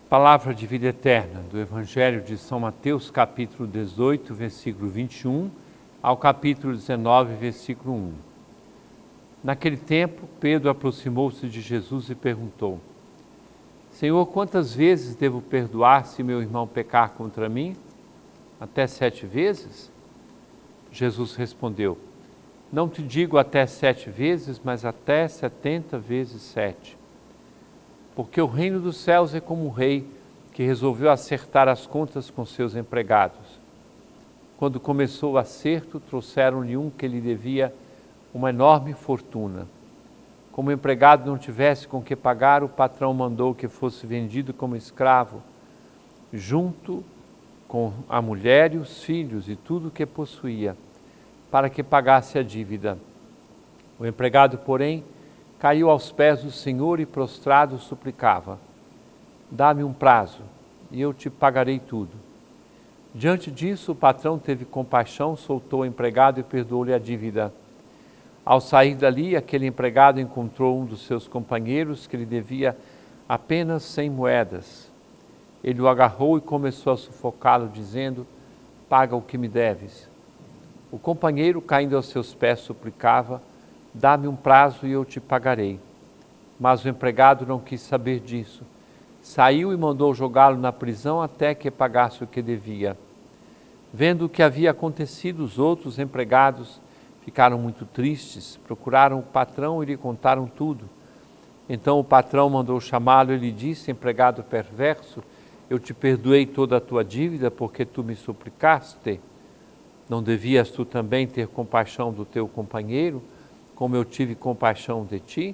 Palavra de vida eterna do Evangelho de São Mateus, capítulo 18, versículo 21, ao capítulo 19, versículo 1. Naquele tempo, Pedro aproximou-se de Jesus e perguntou: Senhor, quantas vezes devo perdoar se meu irmão pecar contra mim? Até 7 vezes? Jesus respondeu: Não te digo até 7 vezes, mas até 70 vezes 7. Porque o reino dos céus é como um rei que resolveu acertar as contas com seus empregados. Quando começou o acerto, trouxeram-lhe um que lhe devia uma enorme fortuna. Como o empregado não tivesse com que pagar, o patrão mandou que fosse vendido como escravo, junto com a mulher e os filhos e tudo o que possuía, para que pagasse a dívida. O empregado, porém, caiu aos pés do Senhor e prostrado suplicava: Dá-me um prazo e eu te pagarei tudo. Diante disso, o patrão teve compaixão, soltou o empregado e perdoou-lhe a dívida. Ao sair dali, aquele empregado encontrou um dos seus companheiros que lhe devia apenas 100 moedas. Ele o agarrou e começou a sufocá-lo, dizendo: Paga o que me deves. O companheiro, caindo aos seus pés, suplicava: Dá-me um prazo e eu te pagarei. Mas o empregado não quis saber disso. Saiu e mandou jogá-lo na prisão até que pagasse o que devia. Vendo o que havia acontecido, os outros empregados ficaram muito tristes, procuraram o patrão e lhe contaram tudo. Então o patrão mandou chamá-lo e lhe disse: Empregado perverso, eu te perdoei toda a tua dívida porque tu me suplicaste. Não devias tu também ter compaixão do teu companheiro, como eu tive compaixão de ti?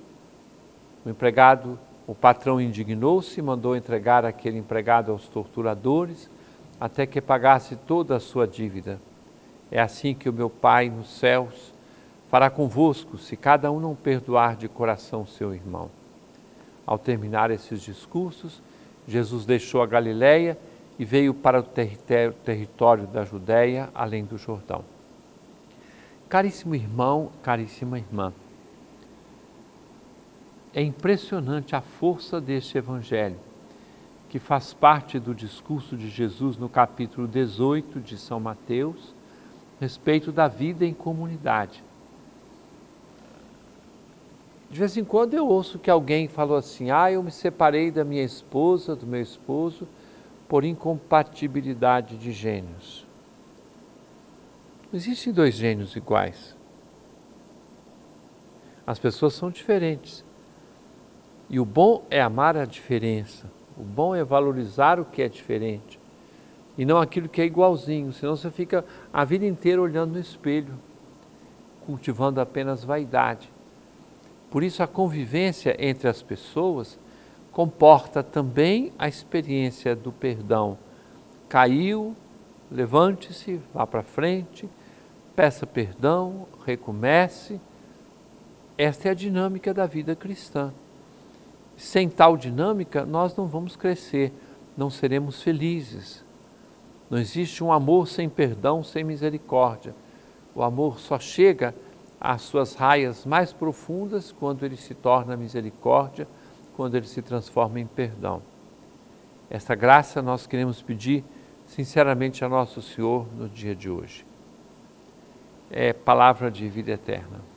O patrão indignou-se e mandou entregar aquele empregado aos torturadores até que pagasse toda a sua dívida. É assim que o meu Pai nos céus fará convosco, se cada um não perdoar de coração seu irmão. Ao terminar esses discursos, Jesus deixou a Galileia e veio para o território da Judéia, além do Jordão. Caríssimo irmão, caríssima irmã, é impressionante a força deste Evangelho, que faz parte do discurso de Jesus no capítulo 18 de São Mateus, a respeito da vida em comunidade. De vez em quando eu ouço que alguém falou assim: eu me separei da minha esposa, do meu esposo, por incompatibilidade de gênios. Não existem 2 gênios iguais. As pessoas são diferentes. E o bom é amar a diferença. O bom é valorizar o que é diferente. E não aquilo que é igualzinho. Senão você fica a vida inteira olhando no espelho, cultivando apenas vaidade. Por isso a convivência entre as pessoas comporta também a experiência do perdão. Caiu, levante-se, vá para frente, peça perdão, recomece. Esta é a dinâmica da vida cristã. Sem tal dinâmica, nós não vamos crescer, não seremos felizes. Não existe um amor sem perdão, sem misericórdia. O amor só chega às suas raias mais profundas quando ele se torna misericórdia, quando ele se transforma em perdão. Essa graça nós queremos pedir sinceramente a Nosso Senhor no dia de hoje. É palavra de vida eterna.